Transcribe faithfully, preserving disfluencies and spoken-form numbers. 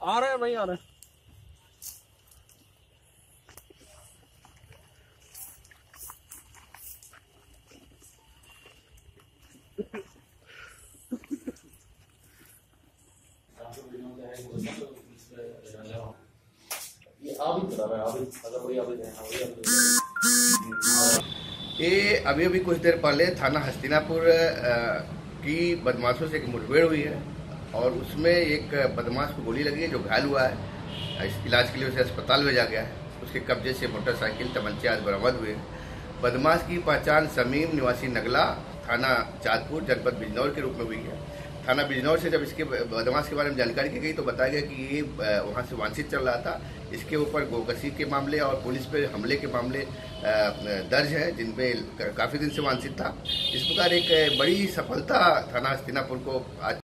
आ रहे हैं भाई, आ रहे हैं। ये अभी अभी कुछ देर पहले थाना हस्तिनापुर की बदमाशों से एक मुठभेड़ हुई है और उसमें एक बदमाश को गोली लगी है जो घायल हुआ है। इस इलाज के लिए उसे अस्पताल भेजा गया है। उसके कब्जे से मोटरसाइकिल, तमंचे आज बरामद हुए हैं। बदमाश की पहचान समीम निवासी नगला, थाना चाँदपुर, जनपद बिजनौर के रूप में हुई है। थाना बिजनौर से जब इसके बदमाश के बारे में जानकारी की गई तो बताया गया कि ये वहाँ से वांछित चल रहा था। इसके ऊपर गोकशी के मामले और पुलिस पे हमले के मामले दर्ज हैं, जिनमें काफ़ी दिन से वांछित था। इस प्रकार एक बड़ी सफलता थाना हस्तिनापुर को आज